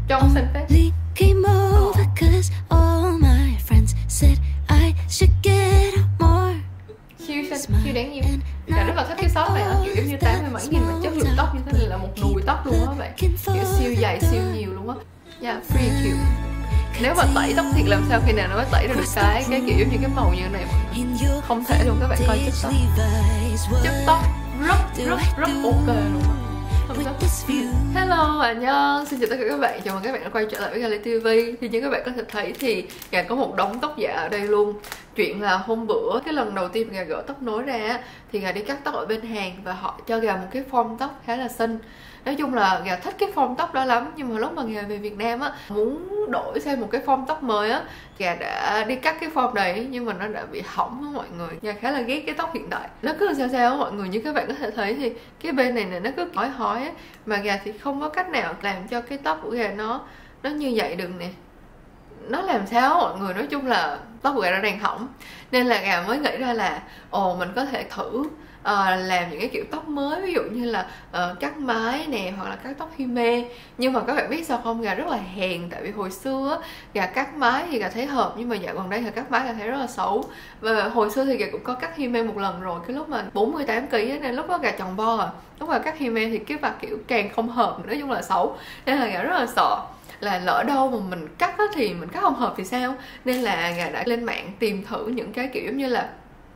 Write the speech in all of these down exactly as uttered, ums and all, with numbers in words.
Trong xinh phết. Siêu xinh, siêu đáng yêu. Cả rất là thích cái shop này á, kiểu như tám mươi mấy nghìn mà chất lượng tóc như thế này là một nùi tóc luôn á bạn. Kiểu siêu dày, siêu nhiều luôn á. Yeah, pretty cute. Nếu mà tẩy tóc thiệt làm sao khi nào nó mới tẩy ra được cái cái kiểu giống như cái màu như này mà không thể luôn. Các bạn coi chất tóc, chất tóc rất rất rất ok luôn. Hello anh nhân, xin chào tất cả các bạn, chào mừng các bạn đã quay trở lại với Gali ti vi. Thì như các bạn có thể thấy thì Gà có một đống tóc giả ở đây luôn. Chuyện là hôm bữa, cái lần đầu tiên Gà gỡ tóc nối ra thì Gà đi cắt tóc ở bên Hàn và họ cho Gà một cái form tóc khá là xinh. Nói chung là Gà thích cái form tóc đó lắm, nhưng mà lúc mà Gà về Việt Nam á, muốn đổi sang một cái form tóc mới á, Gà đã đi cắt cái form này nhưng mà nó đã bị hỏng á mọi người. Gà khá là ghét cái tóc hiện tại, nó cứ sao sao á mọi người. Như các bạn có thể thấy thì cái bên này này nó cứ hói hói á, mà Gà thì không có cách nào làm cho cái tóc của Gà nó nó như vậy được nè. Nó làm sao mọi người, nói chung là tóc của Gà đã đang hỏng, nên là Gà mới nghĩ ra là ồ mình có thể thử uh, làm những cái kiểu tóc mới, ví dụ như là uh, cắt mái nè, hoặc là cắt tóc Hime. Nhưng mà các bạn biết sao không, Gà rất là hèn, tại vì hồi xưa Gà cắt mái thì Gà thấy hợp, nhưng mà dạo gần đây thì cắt mái Gà thấy rất là xấu. Và hồi xưa thì Gà cũng có cắt Hime một lần rồi, cái lúc mà bốn mươi tám ki lô gam nên lúc đó Gà tròn vo à. Lúc mà cắt Hime thì cái vạt kiểu càng không hợp, nói chung là xấu, nên là Gà rất là sợ là lỡ đâu mà mình cắt á thì mình cắt không hợp thì sao. Nên là Gà đã lên mạng tìm thử những cái kiểu giống như là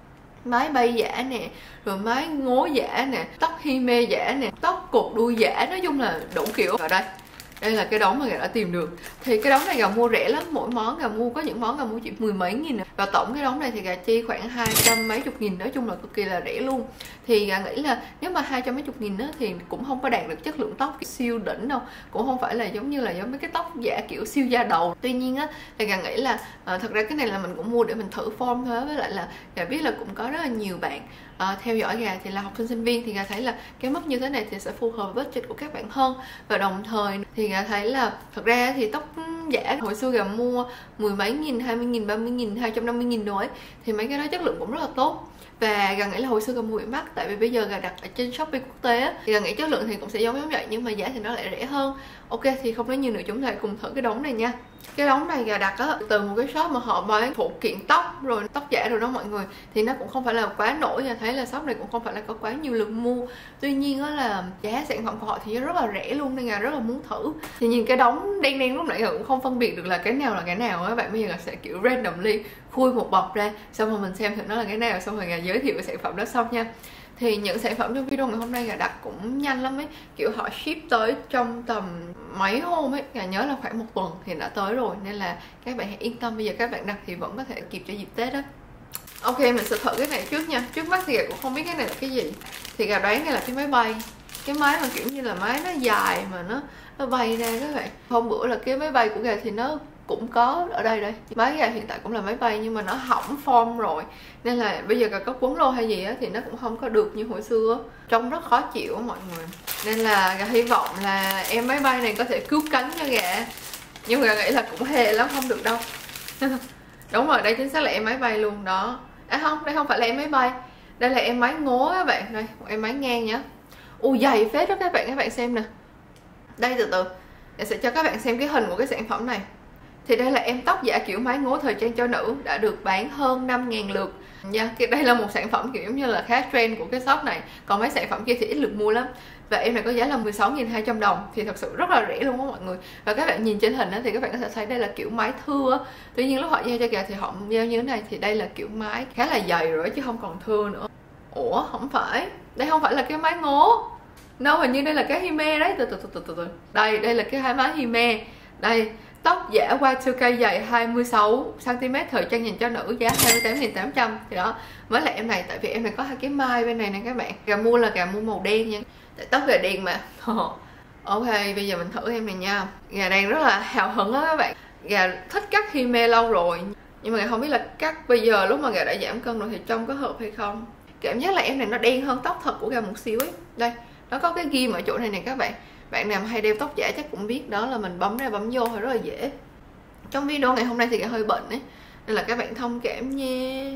mái bay giả nè, rồi mái ngố giả nè, tóc Hime giả nè, tóc cột đuôi giả, nói chung là đủ kiểu. Ở đây đây là cái đống mà Gà đã tìm được. Thì cái đống này Gà mua rẻ lắm, mỗi món Gà mua có những món Gà mua chỉ mười mấy nghìn. Và tổng cái đống này thì Gà chi khoảng hai trăm mấy chục nghìn, nói chung là cực kỳ là rẻ luôn. Thì Gà nghĩ là nếu mà hai trăm mấy chục nghìn á thì cũng không có đạt được chất lượng tóc siêu đỉnh đâu, cũng không phải là giống như là giống mấy cái tóc giả kiểu siêu da đầu. Tuy nhiên á thì Gà nghĩ là uh, thật ra cái này là mình cũng mua để mình thử form thôi. Với lại là Gà biết là cũng có rất là nhiều bạn uh, theo dõi Gà thì là học sinh sinh viên, thì Gà thấy là cái mức như thế này thì sẽ phù hợp với budget của các bạn hơn. Và đồng thời thì Gà thấy là thật ra thì tóc giả hồi xưa Gà mua mười mấy nghìn, hai mươi nghìn, ba mươi nghìn, hai trăm năm mươi nghìn rồi ấy, thì mấy cái đó chất lượng cũng rất là tốt. Và Gà nghĩ là hồi xưa Gà mua bị mắc, tại vì bây giờ Gà đặt ở trên Shopee quốc tế á, thì Gà nghĩ chất lượng thì cũng sẽ giống giống vậy, nhưng mà giá thì nó lại rẻ hơn. Ok, thì không nói nhiều nữa, chúng ta cùng thử cái đống này nha. Cái đống này Gà đặt á từ một cái shop mà họ bán phụ kiện tóc rồi tóc giả rồi đó mọi người, thì nó cũng không phải là quá nổi. Gà thấy là shop này cũng không phải là có quá nhiều lượt mua. Tuy nhiên á là giá sản phẩm của họ thì rất là rẻ luôn, nên Gà rất là muốn thử. Thì nhìn cái đống đen đen lúc nãy Gà cũng không phân biệt được là cái nào là cái nào á các bạn. Bây giờ Gà sẽ kiểu randomly khui một bọc ra, xong rồi mình xem thử nó là cái nào, xong rồi Gà giới thiệu cái sản phẩm đó xong nha. Thì những sản phẩm trong video ngày hôm nay Gà đặt cũng nhanh lắm ấy, kiểu họ ship tới trong tầm mấy hôm ấy, Gà nhớ là khoảng một tuần thì đã tới rồi, nên là các bạn hãy yên tâm, bây giờ các bạn đặt thì vẫn có thể kịp cho dịp Tết đó. Ok, mình sẽ thử cái này trước nha. Trước mắt thì Gà cũng không biết cái này là cái gì, thì Gà đoán đây là cái máy bay, cái máy mà kiểu như là máy nó dài mà nó nó bay ra các bạn. Hôm bữa là cái máy bay của Gà thì nó cũng có ở đây đây. Máy Gà hiện tại cũng là máy bay nhưng mà nó hỏng form rồi, nên là bây giờ Gà có quấn lô hay gì á thì nó cũng không có được như hồi xưa á. Trông rất khó chịu mọi người, nên là Gà hy vọng là em máy bay này có thể cứu cánh cho Gà, nhưng Gà nghĩ là cũng hề lắm, không được đâu. Đúng rồi, đây chính xác là em máy bay luôn đó. À không, đây không phải là em máy bay, đây là em máy ngố các bạn. Đây, một em máy ngang nhá. U dày phết đó các bạn, các bạn xem nè. Đây, từ từ Gà sẽ cho các bạn xem cái hình của cái sản phẩm này. Thì đây là em tóc giả kiểu mái ngố thời trang cho nữ, đã được bán hơn năm nghìn lượt nha. Đây là một sản phẩm kiểu như là khá trend của cái shop này, còn mấy sản phẩm kia thì ít lượt mua lắm. Và em này có giá là mười sáu nghìn hai trăm đồng, thì thật sự rất là rẻ luôn á mọi người. Và các bạn nhìn trên hình đó, thì các bạn có thể thấy đây là kiểu mái thưa. Tuy nhiên lúc họ giao cho Gà thì họ giao như thế này, thì đây là kiểu mái khá là dày rồi chứ không còn thưa nữa. Ủa không phải, đây không phải là cái mái ngố. No, hình như đây là cái Hime đấy. Từ từ từ từ từ Đây, đây là cái hai mái Hime. Đây, tóc giả Y hai K dày hai mươi sáu xăng ti mét thời trang dành cho nữ, giá hai mươi tám nghìn tám trăm. Thì đó, mới là em này, tại vì em này có hai cái mai bên này nè các bạn. Gà mua là Gà mua màu đen nha, tại tóc Gà đen mà. Ok, bây giờ mình thử em này nha. Gà đang rất là hào hứng á các bạn. Gà thích cắt Hime lâu rồi, nhưng mà Gà không biết là cắt bây giờ lúc mà Gà đã giảm cân rồi thì trông có hợp hay không. Cảm giác là em này nó đen hơn tóc thật của Gà một xíu ấy. Đây, nó có cái ghim ở chỗ này nè các bạn. Bạn nào hay đeo tóc giả chắc cũng biết, đó là mình bấm ra bấm vô thì rất là dễ. Trong video ngày hôm nay thì Gà hơi bệnh ấy, nên là các bạn thông cảm nha.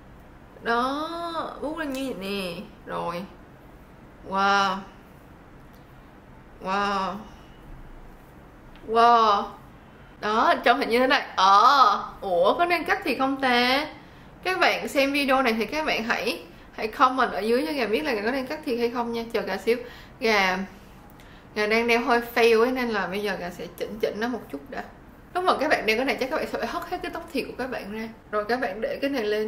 Đó, bút lên như vậy nè. Rồi. Wow. Wow. Wow. Đó, trông hình như thế này. Ờ, ủa có nên cắt thì không ta? Các bạn xem video này thì các bạn hãy hãy comment ở dưới cho Gà biết là Gà có nên cắt thiệt hay không nha. Chờ Gà xíu. Gà Gà đang đeo hơi fail ấy, nên là bây giờ Gà sẽ chỉnh chỉnh nó một chút đã. Lúc mà các bạn đeo cái này chắc các bạn sẽ phải hất hết cái tóc thiệt của các bạn ra, rồi các bạn để cái này lên.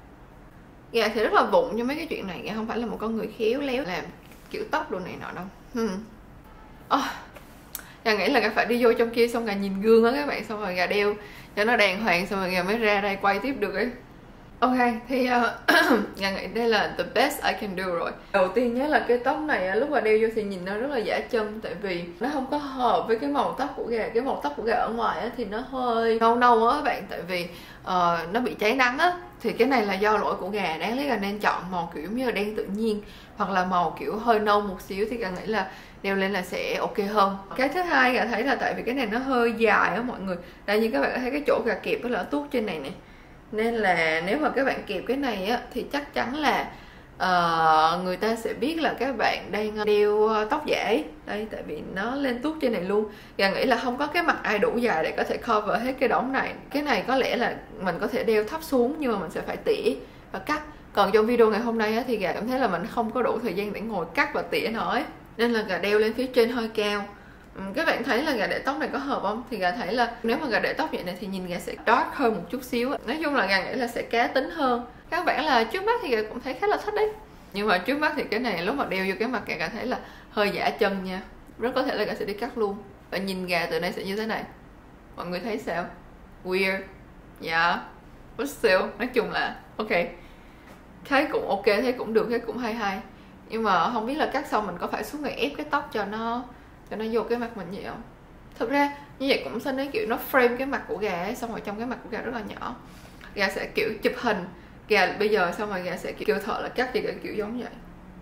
Gà thì rất là vụng cho mấy cái chuyện này. Gà không phải là một con người khéo léo làm kiểu tóc đồ này nọ đâu. hmm. oh, Gà nghĩ là Gà phải đi vô trong kia xong Gà nhìn gương á các bạn, xong rồi Gà đeo cho nó đàng hoàng, xong rồi Gà mới ra đây quay tiếp được ấy. Ok, thì uh, Gà nghĩ đây là the best I can do rồi. Đầu tiên nhé là cái tóc này lúc mà đeo vô thì nhìn nó rất là giả chân, tại vì nó không có hợp với cái màu tóc của Gà. Cái màu tóc của Gà ở ngoài á, thì nó hơi nâu nâu á các bạn, tại vì uh, nó bị cháy nắng á. Thì cái này là do lỗi của Gà, đáng lý Gà nên chọn màu kiểu như là đen tự nhiên, hoặc là màu kiểu hơi nâu một xíu thì Gà nghĩ là đeo lên là sẽ ok hơn. Cái thứ hai Gà thấy là tại vì cái này nó hơi dài á mọi người. Đây như các bạn thấy cái chỗ Gà kẹp với là tuốt trên này nè, nên là nếu mà các bạn kẹp cái này á thì chắc chắn là uh, người ta sẽ biết là các bạn đang đeo tóc giả. Đây, tại vì nó lên tuốt trên này luôn. Gà nghĩ là không có cái mặt ai đủ dài để có thể cover hết cái đống này. Cái này có lẽ là mình có thể đeo thấp xuống, nhưng mà mình sẽ phải tỉa và cắt. Còn trong video ngày hôm nay á, thì Gà cảm thấy là mình không có đủ thời gian để ngồi cắt và tỉa nó ấy, nên là Gà đeo lên phía trên hơi cao. Các bạn thấy là Gà để tóc này có hợp không? Thì Gà thấy là nếu mà Gà để tóc vậy này thì nhìn Gà sẽ dark hơn một chút xíu. Nói chung là Gà nghĩ là sẽ cá tính hơn. Các bạn là trước mắt thì Gà cũng thấy khá là thích đấy. Nhưng mà trước mắt thì cái này lúc mà đeo vô cái mặt Gà, Gà thấy là hơi giả chân nha. Rất có thể là Gà sẽ đi cắt luôn. Và nhìn Gà từ đây sẽ như thế này. Mọi người thấy sao? Weird. Dạ yeah. But still, nói chung là ok. Thấy cũng ok, thấy cũng được, thấy cũng hay hay. Nhưng mà không biết là cắt xong mình có phải xuống người ép cái tóc cho nó cho nó vô cái mặt mình vậy không? Thực ra như vậy cũng xinh đấy, kiểu nó frame cái mặt của Gà ấy, xong rồi trong cái mặt của Gà rất là nhỏ. Gà sẽ kiểu chụp hình Gà bây giờ, xong rồi Gà sẽ kiểu kêu thợ là cắt thì Gà kiểu giống vậy.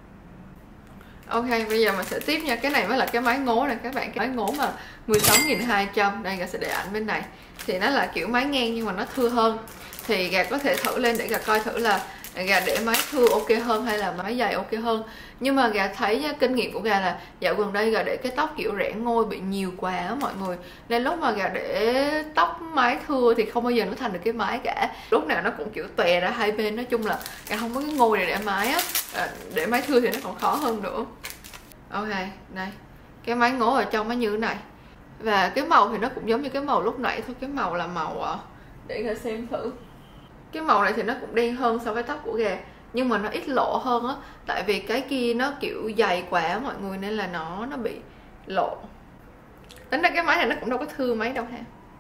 Ok, bây giờ mình sẽ tiếp nha. Cái này mới là cái mái ngố này các bạn. Cái mái ngố mà mười sáu nghìn hai trăm. Đây Gà sẽ để ảnh bên này. Thì nó là kiểu mái ngang nhưng mà nó thưa hơn. Thì Gà có thể thử lên để Gà coi thử là Gà để mái thưa ok hơn hay là mái dài ok hơn. Nhưng mà Gà thấy nha, kinh nghiệm của Gà là dạo gần đây Gà để cái tóc kiểu rẽ ngôi bị nhiều quá á mọi người. Nên lúc mà Gà để tóc mái thưa thì không bao giờ nó thành được cái mái cả. Lúc nào nó cũng kiểu tòe ra hai bên. Nói chung là Gà không có cái ngôi để để mái á. à, Để mái thưa thì nó còn khó hơn nữa. Ok, đây. Cái mái ngố ở trong nó như thế này. Và cái màu thì nó cũng giống như cái màu lúc nãy thôi. Cái màu là màu, để Gà xem thử. Cái màu này thì nó cũng đen hơn so với tóc của Gà, nhưng mà nó ít lộ hơn á. Tại vì cái kia nó kiểu dày quá mọi người, nên là nó nó bị lộ. Tính ra cái máy này nó cũng đâu có thưa mấy đâu ha.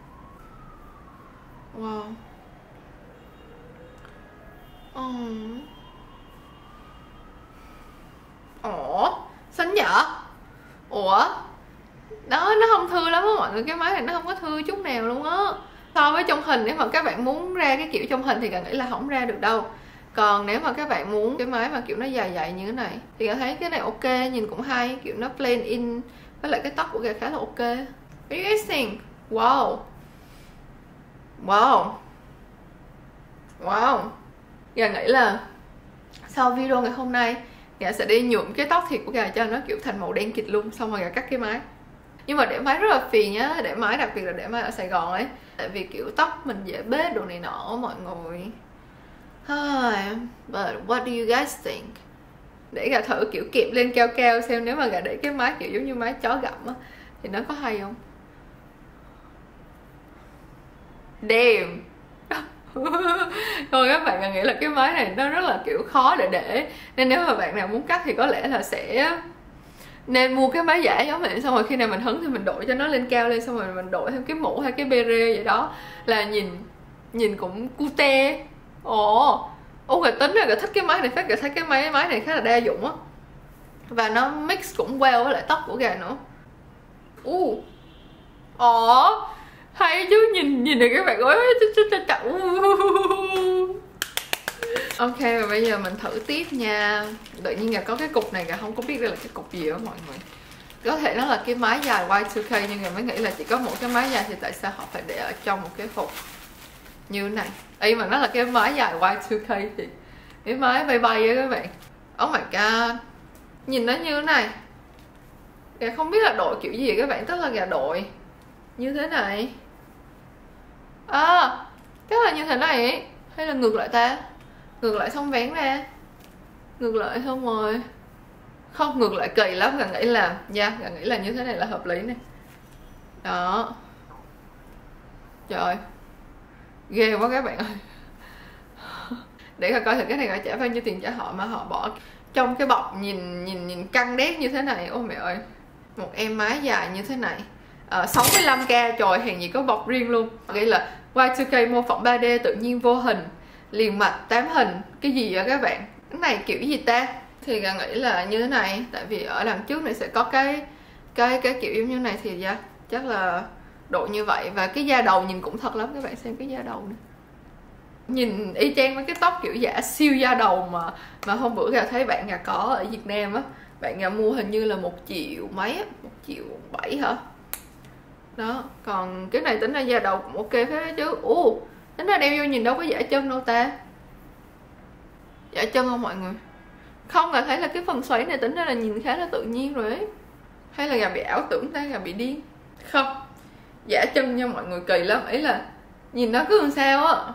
Wow. Ủa, xinh nhở? Ủa, đó, nó không thưa lắm á mọi người. Cái máy này nó không có thưa chút nào luôn á. So với trong hình, nếu mà các bạn muốn ra cái kiểu trong hình thì Gà nghĩ là không ra được đâu. Còn nếu mà các bạn muốn cái máy mà kiểu nó dài dài như thế này thì Gà thấy cái này ok, nhìn cũng hay. Kiểu nó blend in với lại cái tóc của Gà khá là ok. What do you guys think? Wow. Wow. Wow. Gà nghĩ là sau video ngày hôm nay Gà sẽ đi nhuộm cái tóc thiệt của Gà cho nó kiểu thành màu đen kịt luôn. Xong rồi Gà cắt cái mái. Nhưng mà để mái rất là phiền nhá. Để mái đặc biệt là để mái ở Sài Gòn ấy. Tại vì kiểu tóc mình dễ bết đồ này nọ mọi người. But what do you guys think? Để Gà thử kiểu kẹp lên cao cao xem nếu mà Gà để cái mái kiểu giống như mái chó gặm á thì nó có hay không? Damn. Thôi các bạn, Gà nghĩ là cái mái này nó rất là kiểu khó để để. Nên nếu mà bạn nào muốn cắt thì có lẽ là sẽ nên mua cái mái giả giống vậy. Xong rồi khi nào mình hứng thì mình đổi cho nó lên cao lên. Xong rồi mình đổi thêm cái mũ hay cái bê rê vậy đó. Là nhìn nhìn cũng cute. Ồ, ô Gà tính là Gà thích cái máy này phát. Gà thấy cái máy máy này khá là đa dụng á. Và nó mix cũng well với lại tóc của Gà nữa. uh. Ồ, hay chứ. Nhìn nhìn này các bạn ơi. Ok, và bây giờ mình thử tiếp nha. Tự nhiên Gà có cái cục này, Gà không có biết đây là cái cục gì đó mọi người. Có thể nó là cái mái dài Y hai K, nhưng Gà mới nghĩ là chỉ có một cái mái dài thì tại sao họ phải để ở trong một cái hộp như thế này. Ý mà nó là cái mái dài Y hai K thì cái mái bay bay á các bạn. Oh my god. Nhìn nó như thế này. Gà không biết là đội kiểu gì các bạn. Tức là Gà đội như thế này. À, chắc là như thế này ấy. Hay là ngược lại ta? Ngược lại xong vén ra. Ngược lại xong rồi. Không, ngược lại kỳ lắm. Gà nghĩ là Dạ, yeah, Gà nghĩ là như thế này là hợp lý này. Đó. Trời, ghê quá các bạn ơi. Để Gà coi thử cái này Gà trả bao nhiêu tiền cho họ mà họ bỏ trong cái bọc nhìn nhìn nhìn căng đét như thế này. Ôi mẹ ơi. Một em mái dài như thế này, à, sáu mươi lăm k. Trời, hàng gì có bọc riêng luôn. Ghi là Y hai K mô phỏng ba D tự nhiên vô hình, liền mạch tám hình. Cái gì vậy các bạn? Cái này kiểu gì ta? Thì Gà nghĩ là như thế này. Tại vì ở đằng trước này sẽ có cái Cái cái kiểu giống như này thì dạ, chắc là độ như vậy. Và cái da đầu nhìn cũng thật lắm. Các bạn xem cái da đầu này, nhìn y chang với cái tóc kiểu giả siêu da đầu mà mà hôm bữa Gà thấy bạn Gà có ở Việt Nam á. Bạn Gà mua hình như là một triệu mấy á, một triệu bảy hả? Đó, còn cái này tính ra da đầu cũng ok phết đó chứ. Ồ, tính ra đeo vô nhìn đâu có giả chân đâu ta. Giả chân không mọi người? Không, Gà thấy là cái phần xoáy này tính ra là nhìn khá là tự nhiên rồi ấy. Hay là Gà bị ảo tưởng ta, Gà bị điên? Không, giả chân nha mọi người, kỳ lắm. Ý là nhìn nó cứ làm sao á.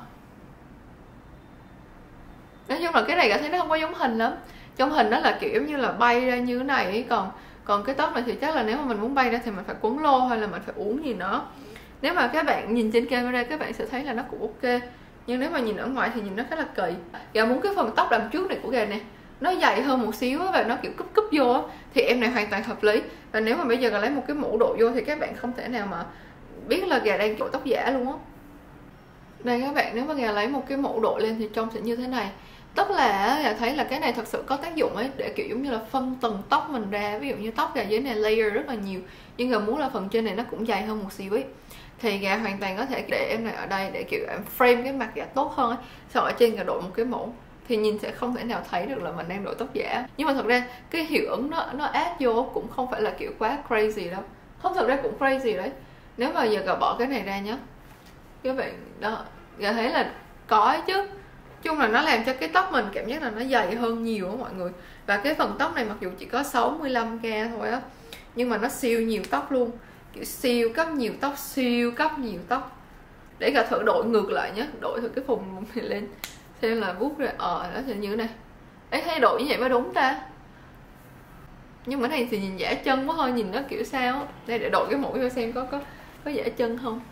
Nói chung là cái này Gà thấy nó không có giống hình lắm. Trong hình nó là kiểu như là bay ra như thế này ấy. Còn còn cái tóc này thì chắc là nếu mà mình muốn bay ra thì mình phải quấn lô hay là mình phải uống gì đó. Nếu mà các bạn nhìn trên camera các bạn sẽ thấy là nó cũng ok. Nhưng nếu mà nhìn ở ngoài thì nhìn nó khá là kỳ. Gà muốn cái phần tóc đằng trước này của Gà nè nó dày hơn một xíu và nó kiểu cúp cúp vô á, thì em này hoàn toàn hợp lý. Và nếu mà bây giờ Gà lấy một cái mũ độ vô thì các bạn không thể nào mà biết là Gà đang đội tóc giả luôn á. Đây các bạn, nếu mà Gà lấy một cái mũ độ lên thì trông sẽ như thế này. Tức là Gà thấy là cái này thật sự có tác dụng ấy, để kiểu giống như là phân tầng tóc mình ra. Ví dụ như tóc Gà dưới này layer rất là nhiều, nhưng Gà muốn là phần trên này nó cũng dày hơn một xíu ấy, thì Gà hoàn toàn có thể để em này ở đây để kiểu em frame cái mặt Gà tốt hơn ấy. Sau ở trên Gà đội một cái mũ thì nhìn sẽ không thể nào thấy được là mình đang đội tóc giả. Nhưng mà thật ra cái hiệu ứng nó nó add vô cũng không phải là kiểu quá crazy đâu. Không, thật ra cũng crazy đấy. Nếu mà giờ Gà bỏ cái này ra nhá, các bạn đó, Gà thấy là có ấy chứ. Chung là nó làm cho cái tóc mình cảm giác là nó dày hơn nhiều á mọi người. Và cái phần tóc này mặc dù chỉ có sáu mươi lăm k thôi á, nhưng mà nó siêu nhiều tóc luôn. Kiểu siêu cấp nhiều tóc, siêu cấp nhiều tóc. Để Gà thử đội ngược lại nhé. Đội thử cái vùng này lên xem là vuốt ra. Ờ, nó sẽ như thế này. Ấy, thay đổi như vậy mới đúng ta. Nhưng mà cái này thì nhìn giả chân quá thôi, nhìn nó kiểu sao. Đây, để đội cái mũi vô xem có có có giả chân không.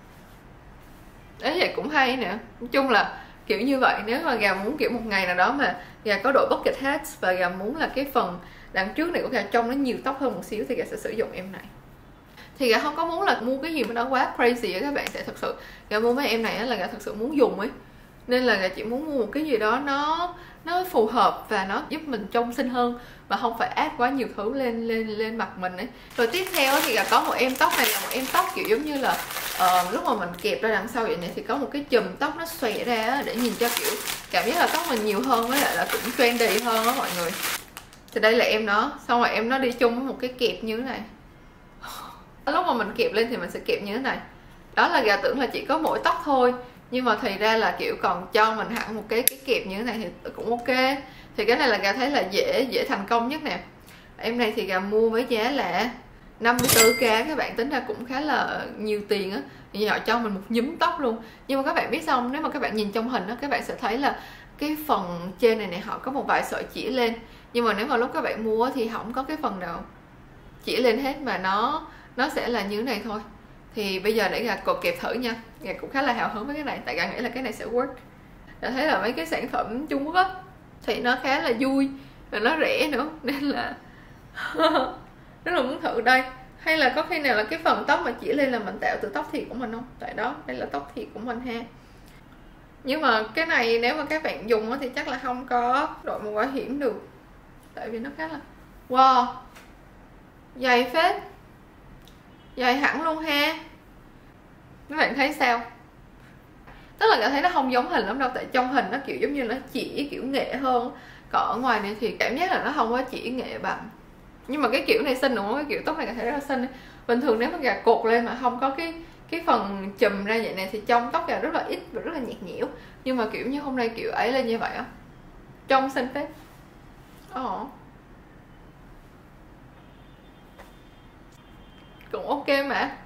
Đấy, vậy cũng hay nè. Nói chung là kiểu như vậy. Nếu mà Gà muốn kiểu một ngày nào đó mà Gà có đội bucket hat và Gà muốn là cái phần đằng trước này của Gà trông nó nhiều tóc hơn một xíu thì Gà sẽ sử dụng em này. Thì Gà không có muốn là mua cái gì mà nó quá crazy á các bạn. Tại thật sự Gà mua mấy em này là Gà thật sự muốn dùng ấy, nên là Gà chỉ muốn mua một cái gì đó nó nó phù hợp và nó giúp mình trông xinh hơn, mà không phải add quá nhiều thứ lên lên lên mặt mình ấy. Rồi tiếp theo thì Gà có một em tóc này là một em tóc kiểu giống như là uh, lúc mà mình kẹp ra đằng sau vậy này thì có một cái chùm tóc nó xòe ra để nhìn cho kiểu cảm giác là tóc mình nhiều hơn, với lại là cũng trendy hơn đó mọi người. Thì đây là em nó, xong rồi em nó đi chung với một cái kẹp như thế này. Lúc mà mình kẹp lên thì mình sẽ kẹp như thế này. Đó là Gà tưởng là chỉ có mỗi tóc thôi, nhưng mà thì ra là kiểu còn cho mình hẳn một cái cái kẹp như thế này thì cũng ok. Thì cái này là Gà thấy là dễ dễ thành công nhất nè. Em này thì Gà mua với giá là năm mươi tư k. Các bạn tính ra cũng khá là nhiều tiền á. Thì họ cho mình một nhúm tóc luôn. Nhưng mà các bạn biết xong, nếu mà các bạn nhìn trong hình á, các bạn sẽ thấy là cái phần trên này này họ có một vài sợi chỉ lên. Nhưng mà nếu mà lúc các bạn mua thì không có cái phần nào chỉ lên hết, mà nó nó sẽ là như thế này thôi. Thì bây giờ để Gà cột kẹp thử nha. Gà cũng khá là hào hứng với cái này, tại Gà nghĩ là cái này sẽ work. Gà thấy là mấy cái sản phẩm Trung Quốc á thì nó khá là vui và nó rẻ nữa, nên là rất là muốn thử. Đây, hay là có khi nào là cái phần tóc mà chỉ lên là mình tạo từ tóc thiệt của mình không? Tại đó, đây là tóc thiệt của mình ha. Nhưng mà cái này nếu mà các bạn dùng thì chắc là không có đội mũ bảo hiểm được, tại vì nó khá là wow, dày phết, dày hẳn luôn ha. Các bạn thấy sao? Tức là Gà thấy nó không giống hình lắm đâu, tại trong hình nó kiểu giống như nó chỉ kiểu nghệ hơn, còn ở ngoài này thì cảm giác là nó không có chỉ nghệ bằng. Nhưng mà cái kiểu này xinh đúng không? Cái kiểu tóc này Gà thấy rất là xinh. Bình thường nếu mà Gà cột lên mà không có cái cái phần chùm ra vậy này thì trong tóc Gà rất là ít và rất là nhạt nhẽo. Nhưng mà kiểu như hôm nay kiểu ấy lên như vậy á, trông xinh phết. Ồ, cũng ok mà.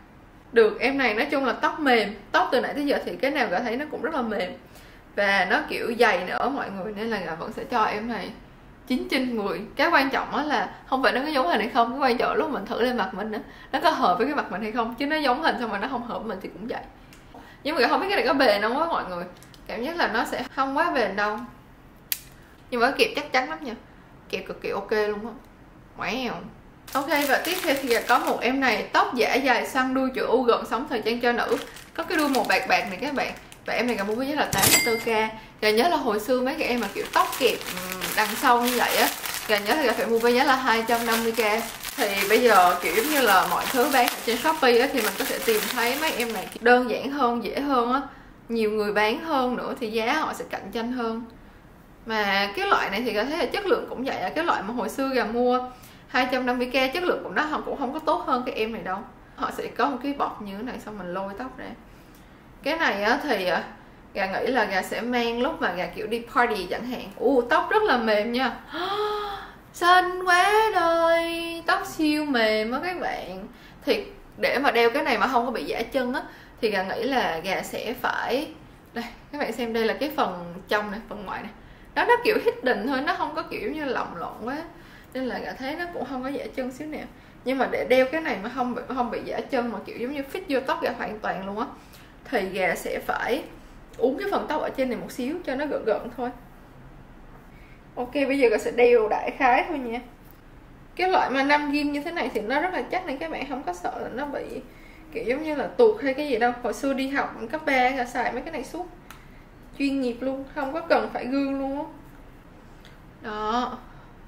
được em này. Nói chung là tóc mềm, tóc từ nãy tới giờ thì cái nào gà thấy nó cũng rất là mềm và nó kiểu dày nữa mọi người, nên là gà vẫn sẽ cho em này chín trên mười. Cái quan trọng đó là không phải nó có giống hình hay không, cái quan trọng lúc mình thử lên mặt mình đó, nó có hợp với cái mặt mình hay không, chứ nó giống hình xong mà nó không hợp với mình thì cũng vậy. Nhưng mà không biết cái này có bền không á mọi người, cảm giác là nó sẽ không quá bền đâu, nhưng mà kẹp chắc chắn lắm nha, kẹp cực kỳ ok luôn á. Wow. Ok, và tiếp theo thì có một em này tóc giả dài xoăn đuôi chữ U gợn sóng thời trang cho nữ, có cái đuôi màu bạc bạc này các bạn. Và em này cả mua với giá là tám mươi tư k. Gà nhớ là hồi xưa mấy cái em mà kiểu tóc kẹp đằng sau như vậy á, gà nhớ là gà phải mua với giá là hai trăm năm mươi k. Thì bây giờ kiểu như là mọi thứ bán ở trên Shopee á, thì mình có thể tìm thấy mấy em này đơn giản hơn, dễ hơn á, nhiều người bán hơn nữa thì giá họ sẽ cạnh tranh hơn. Mà cái loại này thì gà thấy là chất lượng cũng vậy, cái loại mà hồi xưa gà mua hai trăm năm mươi k chất lượng của nó không cũng không có tốt hơn cái em này đâu. Họ sẽ có một cái bọc như thế này xong mình lôi tóc ra. Cái này á thì gà nghĩ là gà sẽ mang lúc mà gà kiểu đi party chẳng hạn. Ồ, tóc rất là mềm nha. Xinh quá đời, tóc siêu mềm á các bạn. Thì để mà đeo cái này mà không có bị giả chân á thì gà nghĩ là gà sẽ phải, đây các bạn xem, đây là cái phần trong này, phần ngoài này, đó nó kiểu hidden thôi, nó không có kiểu như lồng lộn quá, nên là gà thấy nó cũng không có giả chân xíu nào. Nhưng mà để đeo cái này mà không bị không bị giả chân mà kiểu giống như fit vô tóc gà hoàn toàn luôn á thì gà sẽ phải uốn cái phần tóc ở trên này một xíu cho nó gợn gợn thôi. Ok, bây giờ gà sẽ đeo đại khái thôi nha. Cái loại mà năm ghim như thế này thì nó rất là chắc nên các bạn không có sợ là nó bị kiểu giống như là tuột hay cái gì đâu. Hồi xưa đi học cấp ba gà xài mấy cái này suốt, chuyên nghiệp luôn, không có cần phải gương luôn á. Đó,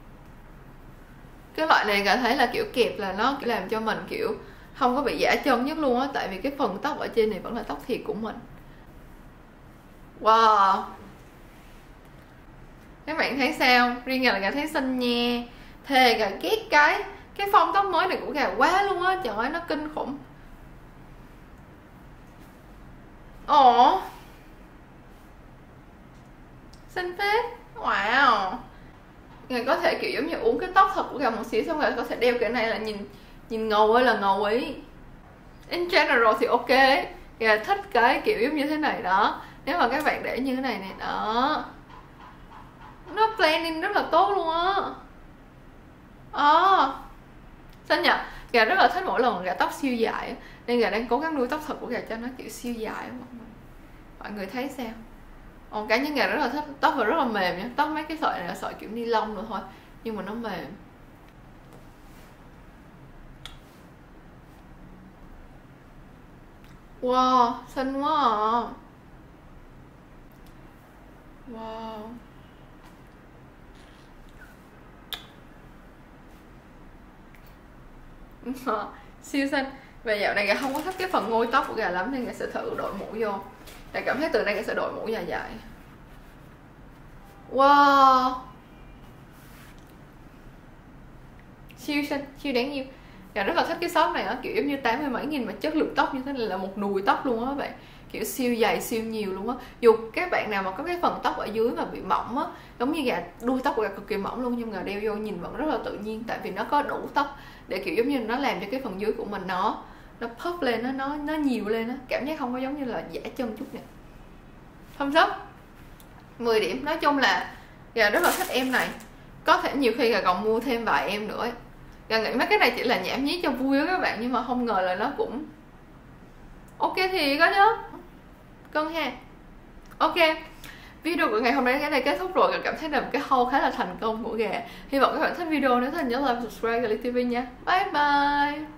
cái loại này gà thấy là kiểu kẹp là nó làm cho mình kiểu không có bị giả chân nhất luôn á, tại vì cái phần tóc ở trên này vẫn là tóc thiệt của mình. Wow, các bạn thấy sao? Riêng gà là gà thấy xinh nha. Thề gà ghét cái cái phong tóc mới này của gà quá luôn á, trời ơi nó kinh khủng. Ồ, xinh phết. Wow, gà có thể kiểu giống như uống cái tóc thật của gà một xíu xong rồi có thể đeo cái này là nhìn nhìn ngầu ơi là ngầu ý. In general thì ok, gà thích cái kiểu giống như thế này đó. Nếu mà các bạn để như thế này này đó, nó blending rất là tốt luôn á. Ờ, xinh nhỉ. Gà rất là thích mỗi lần gà tóc siêu dài, nên gà đang cố gắng nuôi tóc thật của gà cho nó kiểu siêu dài. Mọi người thấy sao? Ồ, cá nhân gà rất là thích, tóc và rất là mềm nha. Tóc mấy cái sợi này là sợi kiểu ni lông rồi thôi, nhưng mà nó mềm. Wow, xinh quá à. Wow, siêu xinh. Và dạo này gà không có thích cái phần ngôi tóc của gà lắm nên gà sẽ thử đội mũ vô. Gà cảm thấy từ nay gà sẽ đội mũ dài dài. Wow, siêu xinh, siêu đáng yêu. Gà rất là thích cái shop này á, kiểu giống như tám mươi mấy nghìn mà chất lượng tóc như thế này là một nùi tóc luôn á các bạn. Kiểu siêu dày, siêu nhiều luôn á. Dù các bạn nào mà có cái phần tóc ở dưới mà bị mỏng á, giống như gà, đuôi tóc của gà cực kỳ mỏng luôn, nhưng gà đeo vô nhìn vẫn rất là tự nhiên, tại vì nó có đủ tóc để kiểu giống như nó làm cho cái phần dưới của mình nó nó puff lên, nó nó nó nhiều lên á, cảm giác không có giống như là giả chân chút nè. Thumbs up mười điểm. Nói chung là gà rất là thích em này, có thể nhiều khi gà còn mua thêm vài em nữa ấy. Gà nghĩ mấy cái này chỉ là nhảm nhí cho vui á các bạn, nhưng mà không ngờ là nó cũng ok thì có chứ, cân ha. Ok, video của ngày hôm nay cái này kết thúc rồi. Gà cảm thấy là một cái haul khá là thành công của gà. Hy vọng các bạn thích video, nếu thích nhớ like, subscribe Gà Ly ti vi nha. Bye bye.